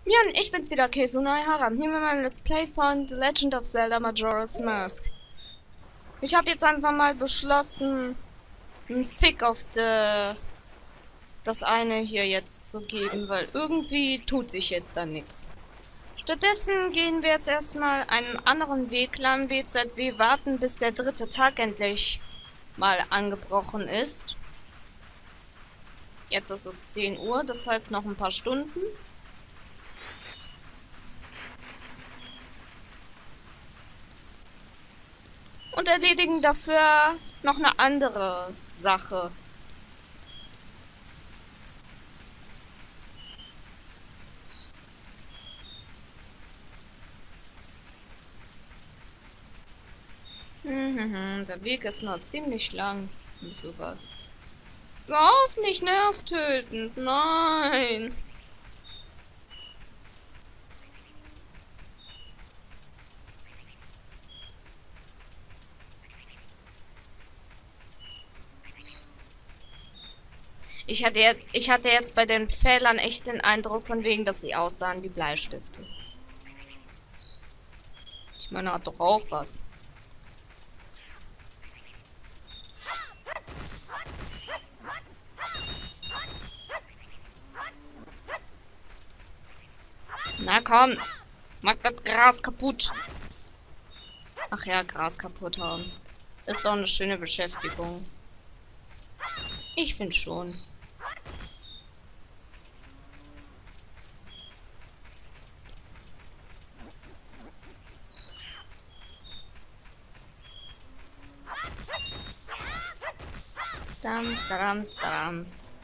Jan, ich bin's wieder, Kesunai Haram. Hier mit meinem Let's Play von The Legend of Zelda Majora's Mask. Ich habe jetzt einfach mal beschlossen, einen Fick auf das eine hier jetzt zu geben, weil irgendwie tut sich jetzt da nichts. Stattdessen gehen wir jetzt erstmal einen anderen Weg lang, WZW warten, bis der dritte Tag endlich mal angebrochen ist. Jetzt ist es 10 Uhr, das heißt noch ein paar Stunden. Und erledigen dafür noch eine andere Sache. Der Weg ist noch ziemlich lang. Und für was? Hör auf, nicht nervtötend. Nein. Ich hatte jetzt bei den Pfählern echt den Eindruck von wegen, dass sie aussahen wie Bleistifte. Ich meine, hat doch auch was. Na komm, mach das Gras kaputt. Ach ja, Gras kaputt haben. Ist doch eine schöne Beschäftigung. Ich finde schon. Dam, dam, dam.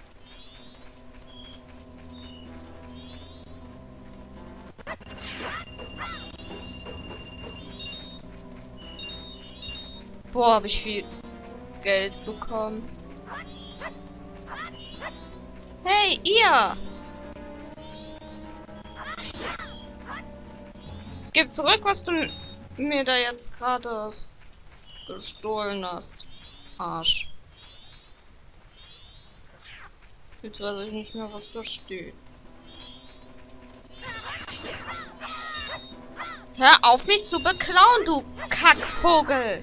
Boah, habe ich viel Geld bekommen. Hey, ihr! Gib zurück, was du mir da jetzt gerade gestohlen hast. Arsch. Jetzt weiß ich nicht mehr, was da steht. Hör auf, mich zu beklauen, du Kackvogel!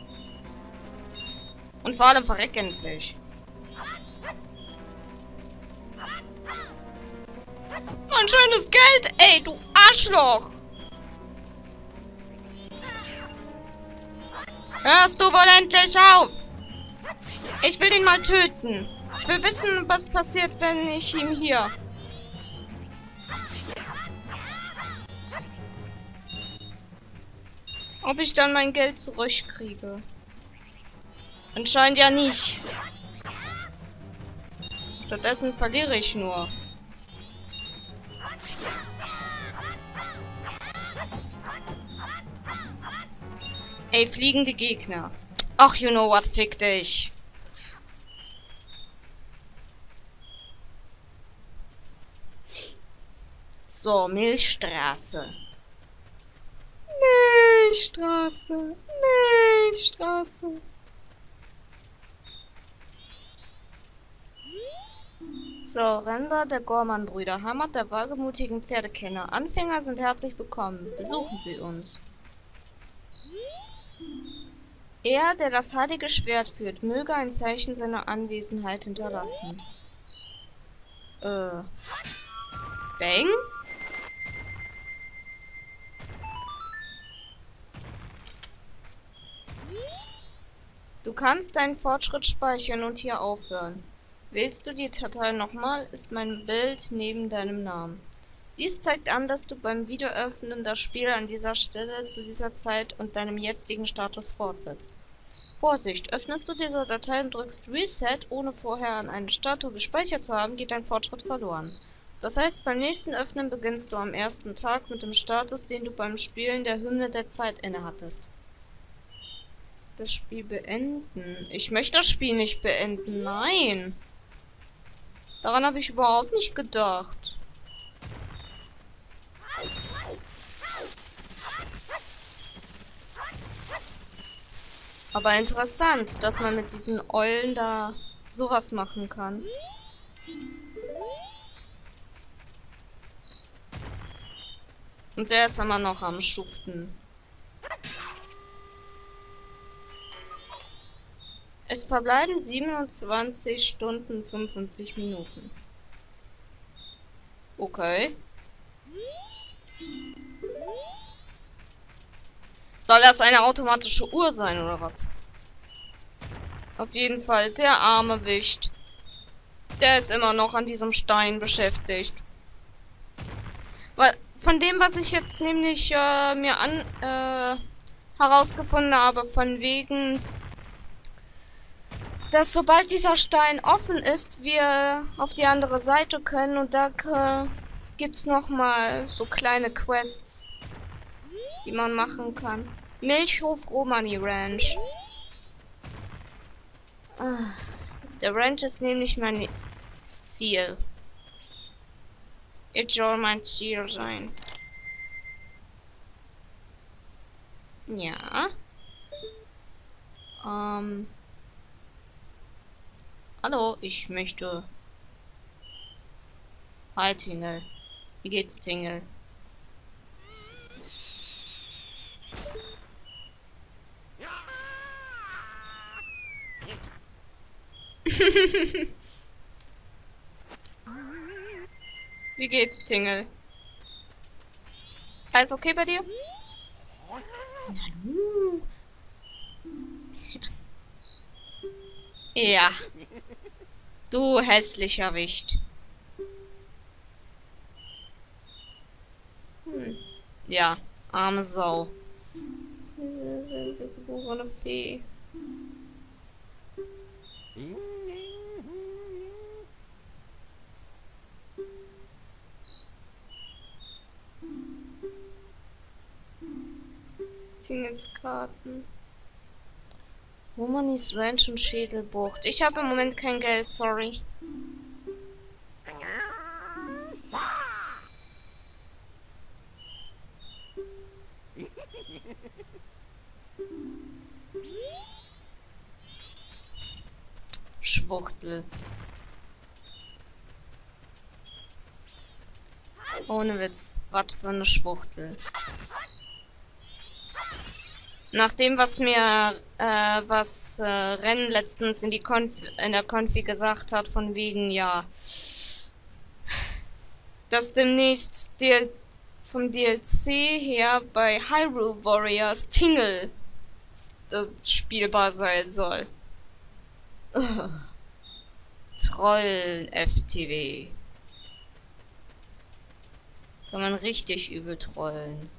Und vor allem verreck endlich. Mein schönes Geld, ey, du Arschloch! Hörst du wohl endlich auf? Ich will ihn mal töten. Ich will wissen, was passiert, wenn ich ihn hier... Ob ich dann mein Geld zurückkriege. Anscheinend ja nicht. Stattdessen verliere ich nur. Ey, fliegende Gegner. Ach, you know what, fick dich. So, Milchstraße. Milchstraße. Milchstraße. So, Render der Gorman-Brüder. Hammer der wagemutigen Pferdekenner. Anfänger sind herzlich willkommen. Besuchen Sie uns. Er, der das heilige Schwert führt, möge ein Zeichen seiner Anwesenheit hinterlassen. Bang? Du kannst deinen Fortschritt speichern und hier aufhören. Wählst du die Datei nochmal, ist mein Bild neben deinem Namen. Dies zeigt an, dass du beim Wiederöffnen das Spiel an dieser Stelle zu dieser Zeit und deinem jetzigen Status fortsetzt. Vorsicht! Öffnest du diese Datei und drückst Reset, ohne vorher an eine Statue gespeichert zu haben, geht dein Fortschritt verloren. Das heißt, beim nächsten Öffnen beginnst du am ersten Tag mit dem Status, den du beim Spielen der Hymne der Zeit innehattest. Das Spiel beenden. Ich möchte das Spiel nicht beenden. Nein! Daran habe ich überhaupt nicht gedacht. Aber interessant, dass man mit diesen Eulen da sowas machen kann. Und der ist immer noch am Schuften. Es verbleiben 27 Stunden 55 Minuten. Okay. Soll das eine automatische Uhr sein, oder was? Auf jeden Fall, der arme Wicht. Der ist immer noch an diesem Stein beschäftigt. Weil, von dem, was ich jetzt nämlich herausgefunden habe, von wegen, dass sobald dieser Stein offen ist, wir auf die andere Seite können und da gibt's nochmal so kleine Quests, die man machen kann. Milchhof Romani Ranch. Der Ranch ist nämlich mein Ziel. Es soll mein Ziel sein. Ja. Hallo, ich möchte... Hi, Tingle. Wie geht's, Tingle? Wie geht's, Tingle? Alles okay bei dir? Ja. Du hässlicher Wicht. Ja, arme Sau. Diese geborene Fee. Karten. Romanis Ranch und Schädelbucht. Ich habe im Moment kein Geld, sorry. Schwuchtel. Ohne Witz. Was für eine Schwuchtel. Nach dem, was mir Ren letztens in der Konfi gesagt hat, von wegen, ja, dass demnächst vom DLC her bei Hyrule Warriors Tingle spielbar sein soll. Trollen FTW. Kann man richtig übel trollen.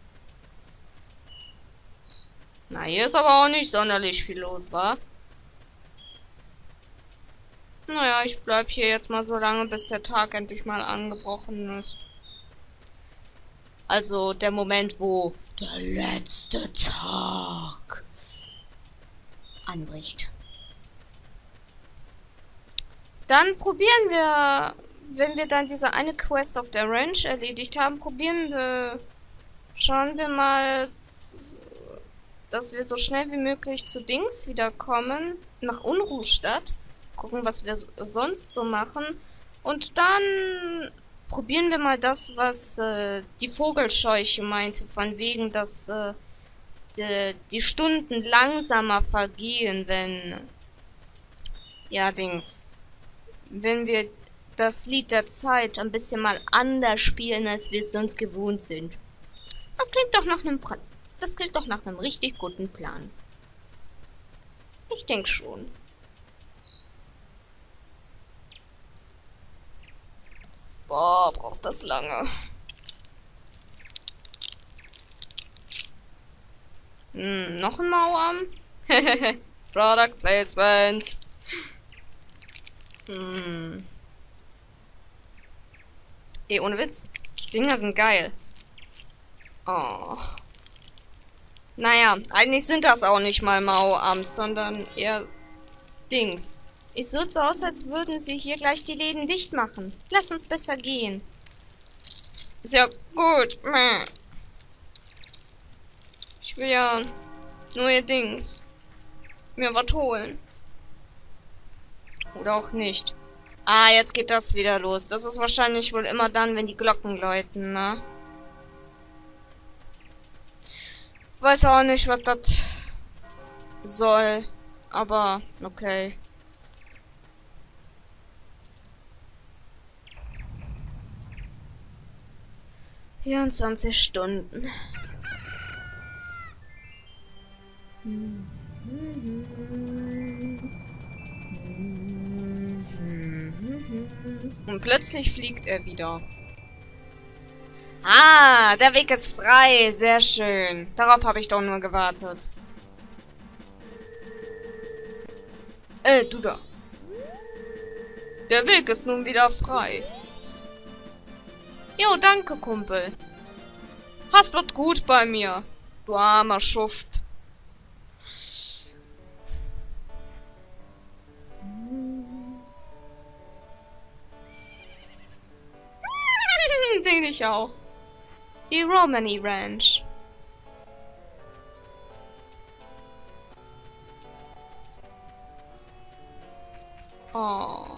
Na, hier ist aber auch nicht sonderlich viel los, wa? Naja, ich bleib hier jetzt mal so lange, bis der Tag endlich mal angebrochen ist. Also der Moment, wo der letzte Tag anbricht. Dann probieren wir, wenn wir dann diese eine Quest auf der Ranch erledigt haben, schauen wir mal, dass wir so schnell wie möglich zu Dings wiederkommen, nach Unruhstadt, gucken, was wir sonst so machen und dann probieren wir mal das, was die Vogelscheuche meinte, von wegen, dass die Stunden langsamer vergehen, wenn wenn wir das Lied der Zeit ein bisschen mal anders spielen, als wir es sonst gewohnt sind. Das klingt doch nach einem richtig guten Plan. Ich denke schon. Boah, braucht das lange. Noch ein Mauarm? Product Placement. Ey, ohne Witz. Die Dinger sind geil. Oh. Naja, eigentlich sind das auch nicht mal Mauarms, sondern eher Dings. Es sieht so aus, als würden sie hier gleich die Läden dicht machen. Lass uns besser gehen. Ist ja gut. Ich will ja neue Dings. Mir was holen. Oder auch nicht. Ah, jetzt geht das wieder los. Das ist wahrscheinlich wohl immer dann, wenn die Glocken läuten, ne? Weiß auch nicht, was das soll. Aber, okay. ...24 Stunden. Und plötzlich fliegt er wieder. Ah, der Weg ist frei. Sehr schön. Darauf habe ich doch nur gewartet. Du da. Der Weg ist nun wieder frei. Jo, danke, Kumpel. Hast was gut bei mir. Du armer Schuft. Den ich auch. Die Romani Ranch. Oh.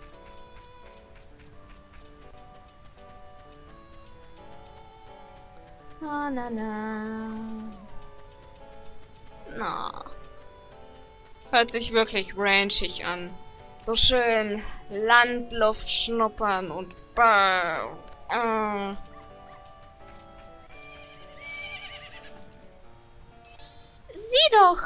Na, na, na. Na. Hört sich wirklich ranchig an. So schön Landluft schnuppern und Sieh doch!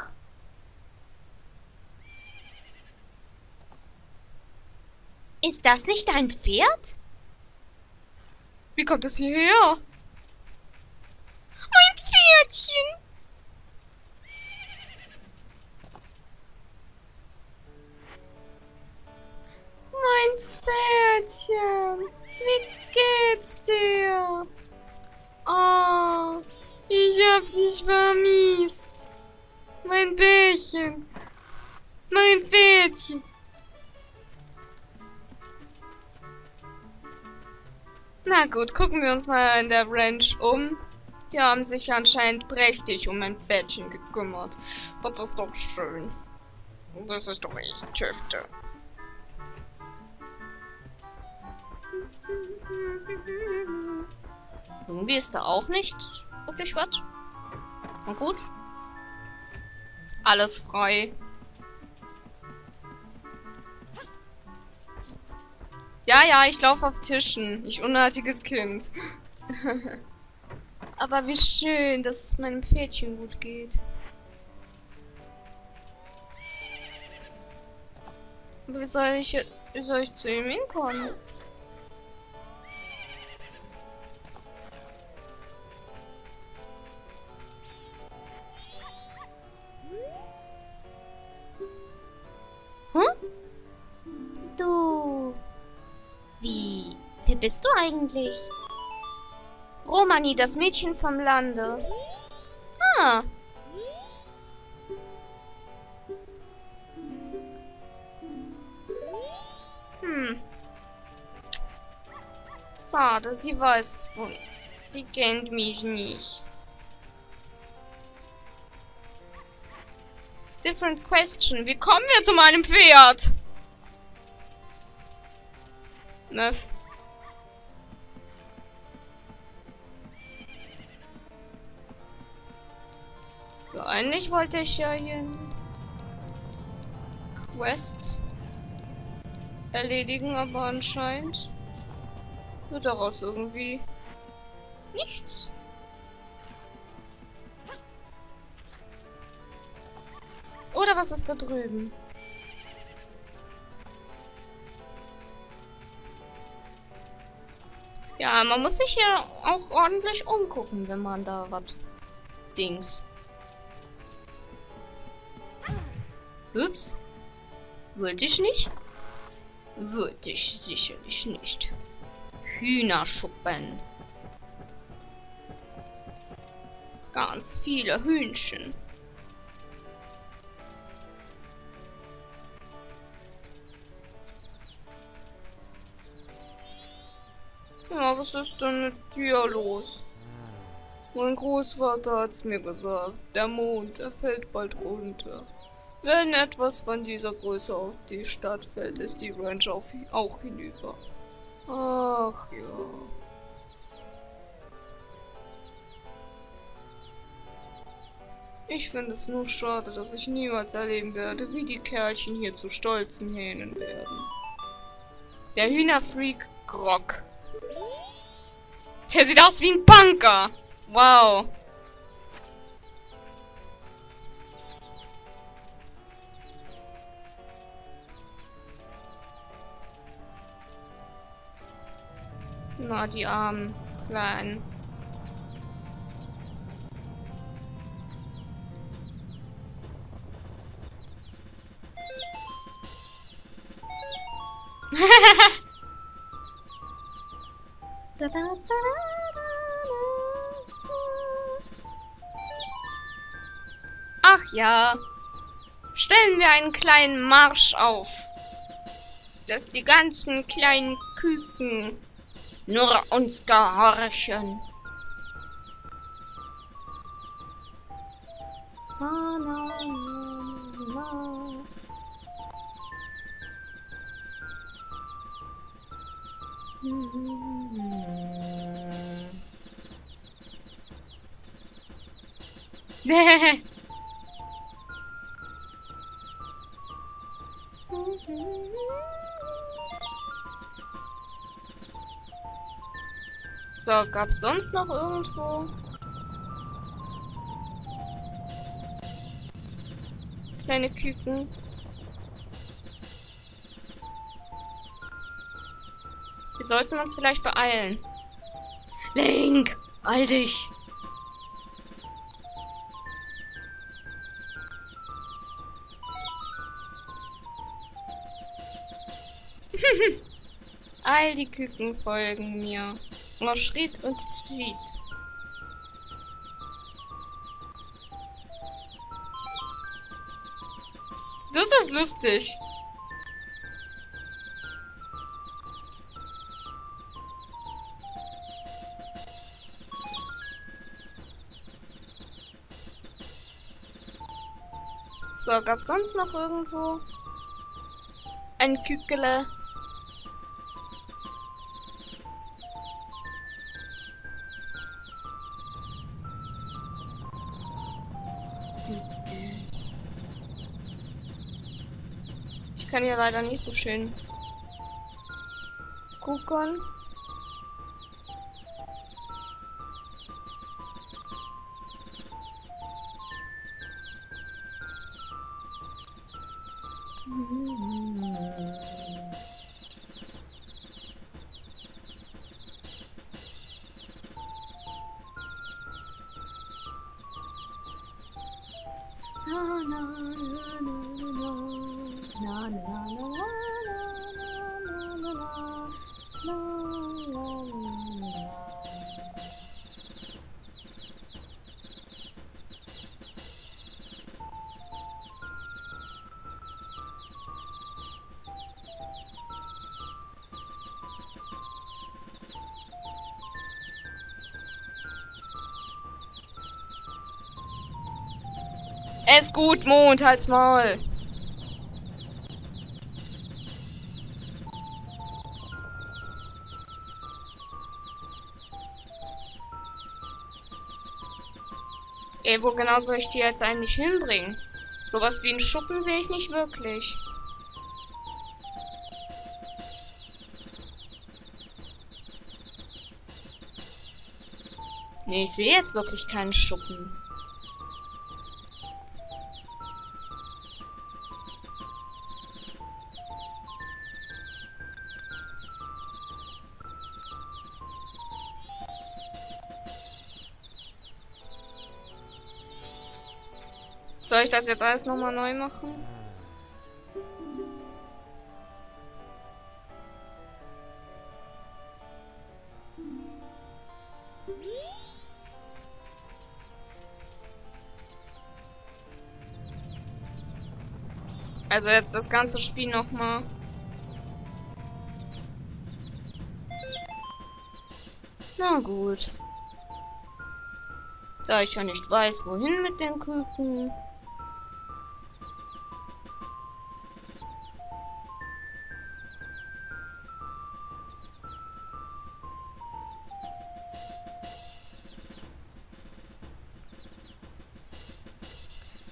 Ist das nicht dein Pferd? Wie kommt es hierher? Mein Pferdchen! Mein Pferdchen! Wie geht's dir? Oh, ich hab dich vermisst. Mein Bärchen. Mein Pferdchen. Na gut, gucken wir uns mal in der Ranch um. Die haben sich anscheinend prächtig um mein Pferdchen gekümmert. Das ist doch schön. Das ist doch echt Tüfte. Irgendwie ist da auch nicht wirklich was. Na gut. Alles frei. Ja, ja, ich laufe auf Tischen. Ich unartiges Kind. Aber wie schön, dass es meinem Pferdchen gut geht. Aber wie soll ich zu ihm hinkommen? Hm? Du... Wer bist du eigentlich? Romani, das Mädchen vom Lande. Ah. Schade, sie weiß wohl. Sie kennt mich nicht. Different question. Wie kommen wir zu meinem Pferd? Neuf. So, eigentlich wollte ich ja hier einen Quest erledigen, aber anscheinend wird daraus irgendwie nichts. Oder was ist da drüben? Ja, man muss sich hier auch ordentlich umgucken, wenn man da was Dings. Ups. Wollte ich nicht? Wollte ich sicherlich nicht. Hühnerschuppen. Ganz viele Hühnchen. Ja, was ist denn mit dir los? Mein Großvater hat's mir gesagt. Der Mond, der fällt bald runter. Wenn etwas von dieser Größe auf die Stadt fällt, ist die Ranch auch hinüber. Ach ja. Ich finde es nur schade, dass ich niemals erleben werde, wie die Kerlchen hier zu stolzen Hähnen werden. Der Hühnerfreak Grog. Der sieht aus wie ein Punker. Wow. Na, die armen Kleinen. Ach ja. Stellen wir einen kleinen Marsch auf, dass die ganzen kleinen Küken nur uns gehorchen. Na, na, na, na. So, gab's sonst noch irgendwo kleine Küken? Wir sollten uns vielleicht beeilen. Link, beeil dich! All die Küken folgen mir. Auf Schritt und Tritt. Das ist lustig. So, gab's sonst noch irgendwo ein Kükele? Ich kann hier leider nicht so schön gucken. Es gut, Mond, halt's Maul. Ey, wo genau soll ich die jetzt eigentlich hinbringen? Sowas wie einen Schuppen sehe ich nicht wirklich. Nee, ich sehe jetzt wirklich keinen Schuppen. Soll ich das jetzt alles nochmal neu machen? Also jetzt das ganze Spiel nochmal. Na gut. Da ich ja nicht weiß, wohin mit den Küken.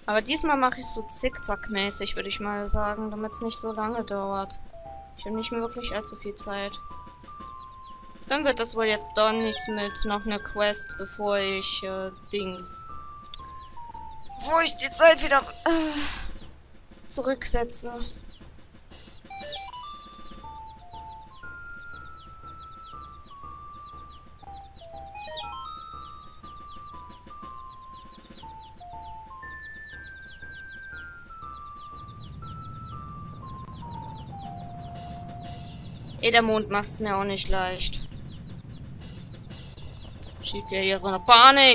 Aber diesmal mache ich so zickzackmäßig, würde ich mal sagen, damit es nicht so lange dauert. Ich habe nicht mehr wirklich allzu viel Zeit. Dann wird das wohl jetzt doch nichts mit noch einer Quest, bevor ich, Wo ich die Zeit wieder zurücksetze. Der Mond macht's mir auch nicht leicht. Schiebt ja hier so eine Panik.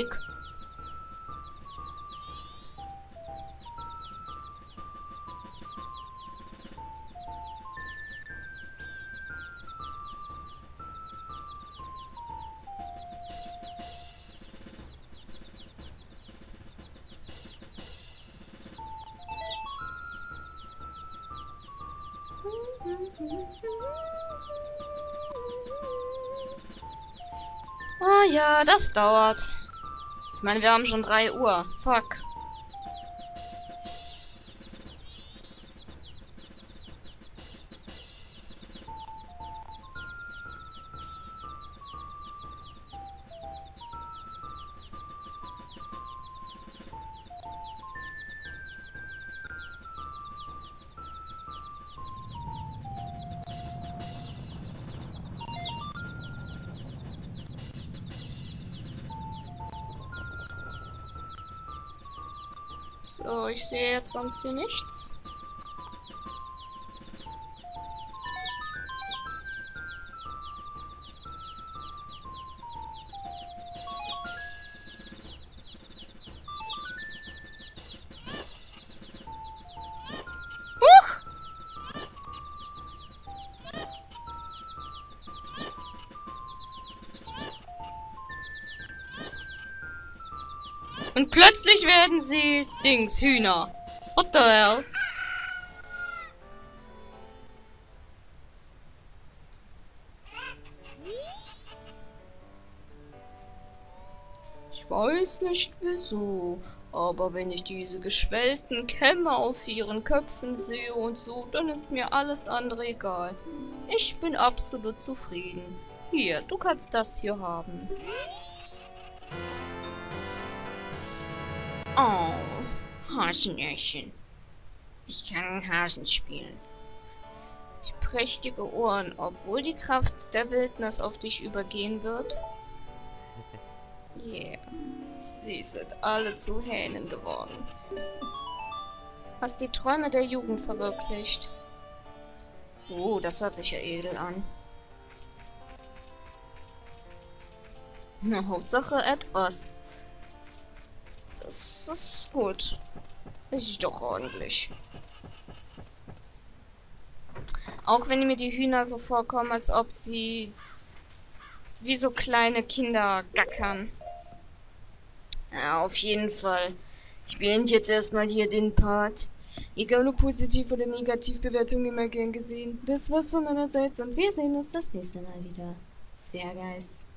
Ah ja, das dauert. Ich meine, wir haben schon 3 Uhr. Fuck. So, ich sehe jetzt sonst hier nichts. Huch! Und plötzlich werden sie Hühner. What the hell? Ich weiß nicht wieso, aber wenn ich diese geschwellten Kämme auf ihren Köpfen sehe und so, dann ist mir alles andere egal. Ich bin absolut zufrieden. Hier, du kannst das hier haben. Oh, Hasenöhrchen. Ich kann Hasen spielen. Prächtige Ohren, obwohl die Kraft der Wildnis auf dich übergehen wird. Yeah. Sie sind alle zu Hähnen geworden. Hast die Träume der Jugend verwirklicht. Oh, das hört sich ja edel an. Na, Hauptsache etwas. Das ist gut. Ist doch ordentlich. Auch wenn mir die Hühner so vorkommen, als ob sie wie so kleine Kinder gackern. Ja, auf jeden Fall. Ich beende jetzt erstmal hier den Part. Egal ob positiv oder negativ, Bewertungen immer gern gesehen. Das war's von meiner Seite und wir sehen uns das nächste Mal wieder. Sehr geil.